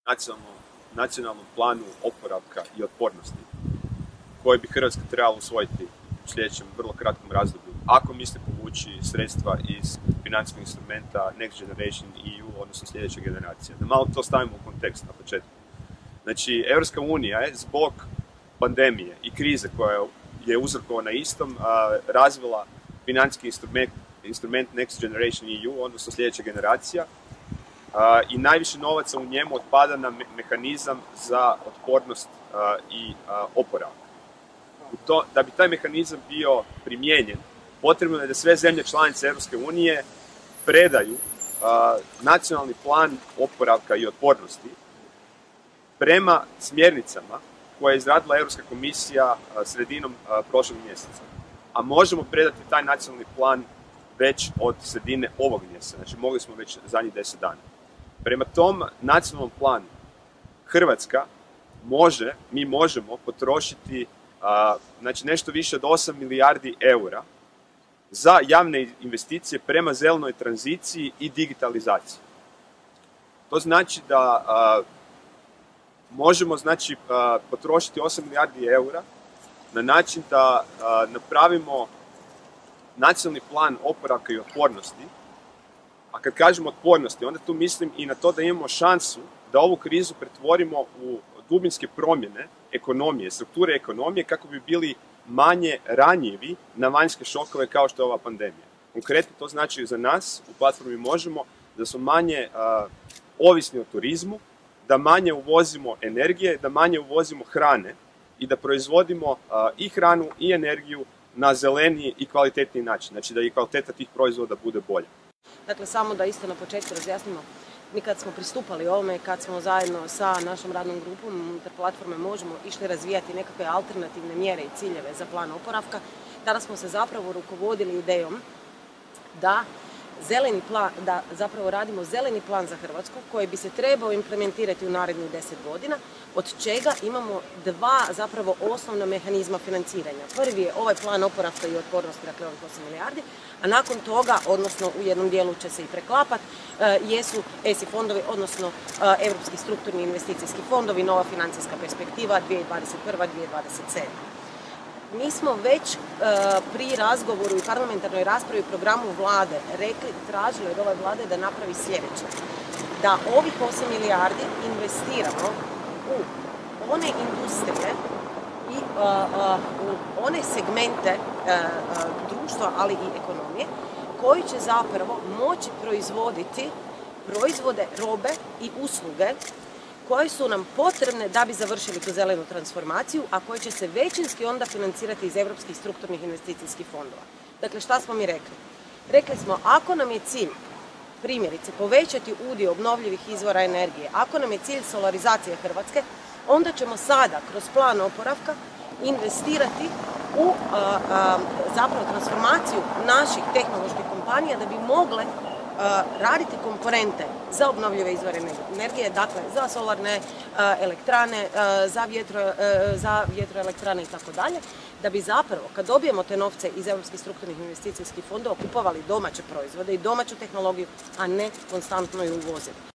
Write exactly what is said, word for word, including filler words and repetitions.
nacionalnom, nacionalnom planu oporavka i otpornosti koji bi Hrvatska trebala usvojiti u sljedećem vrlo kratkom razdoblju, ako misli povući sredstva iz financijskog instrumenta Next Generation E U, odnosno sljedeće generacije. Da malo to stavimo u kontekst na početku. Znači, Europska unija je zbog pandemije i krize koja je uzrokovana istom razvila financijski instrument, instrument Next Generation E U, odnosno sljedeća generacija, i najviše novaca u njemu otpada na mehanizam za otpornost i oporavak. To, da bi taj mehanizam bio primijenjen, potrebno je da sve zemlje članice Europske unije predaju a, nacionalni plan oporavka i otpornosti prema smjernicama koje je izradila Europska komisija a, sredinom a, prošlog mjeseca. A možemo predati taj nacionalni plan već od sredine ovog mjeseca, znači mogli smo već zadnjih deset dana. Prema tom nacionalnom planu Hrvatska može, mi možemo potrošiti a, znači nešto više od osam milijardi eura za javne investicije prema zelenoj tranziciji i digitalizaciji. To znači da a, možemo znači, a, potrošiti osam milijardi eura na način da a, napravimo nacionalni plan oporavka i otpornosti. A kad kažemo otpornosti, onda tu mislim i na to da imamo šansu da ovu krizu pretvorimo u dubinske promjene ekonomije, strukture ekonomije, kako bi bili manje ranjivi na vanjske šokove kao što je ova pandemija. Konkretno to znači za nas u platformi Možemo da smo manje a, ovisni o turizmu, da manje uvozimo energije, da manje uvozimo hrane i da proizvodimo a, i hranu i energiju na zeleniji i kvalitetniji način. Znači da i kvaliteta tih proizvoda bude bolja. Dakle, samo da isto na početku razjasnimo, mi kad smo pristupali ovome, kad smo zajedno sa našom radnom grupom unutar platforme Možemo išli razvijati nekakve alternativne mjere i ciljeve za plan oporavka, tada smo se zapravo rukovodili idejom da zeleni plan, da zapravo radimo zeleni plan za Hrvatsku koji bi se trebao implementirati u narednih deset godina, od čega imamo dva zapravo osnovna mehanizma financiranja. Prvi je ovaj plan oporavka i otpornosti, dakle ovih osam milijardi, a nakon toga, odnosno u jednom dijelu će se i preklapat, jesu E S I fondovi, odnosno Europski strukturni investicijski fondovi, nova financijska perspektiva dvije tisuće dvadeset prva do dvije tisuće dvadeset sedma. Mi smo već e, pri razgovoru i parlamentarnoj raspravi u programu Vlade rekli, tražili od ove Vlade da napravi sljedeće. Da ovih osam milijardi investiramo u one industrije i a, a, u one segmente a, a, društva, ali i ekonomije, koji će zapravo moći proizvoditi proizvode, robe i usluge koje su nam potrebne da bi završili tu zelenu transformaciju, a koje će se većinski onda financirati iz europskih strukturnih investicijskih fondova. Dakle, šta smo mi rekli? Rekli smo, ako nam je cilj, primjerice, povećati udio obnovljivih izvora energije, ako nam je cilj solarizacije Hrvatske, onda ćemo sada, kroz plan oporavka, investirati u a, a, zapravo transformaciju naših tehnoloških kompanija da bi mogle raditi komponente za obnovljive izvore energije, dakle za solarne elektrane, za, vjetro, za vjetroelektrane i tako dalje, da bi zapravo, kad dobijemo te novce iz europskih strukturnih investicijskih fondova, kupovali domaće proizvode i domaću tehnologiju, a ne konstantno ju uvozili.